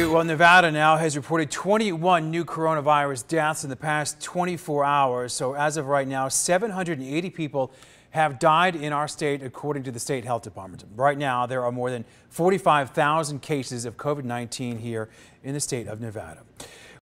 Well, Nevada now has reported 21 new coronavirus deaths in the past 24 hours. So as of right now, 780 people have died in our state, according to the state health department. Right now, there are more than 45,000 cases of COVID-19 here in the state of Nevada.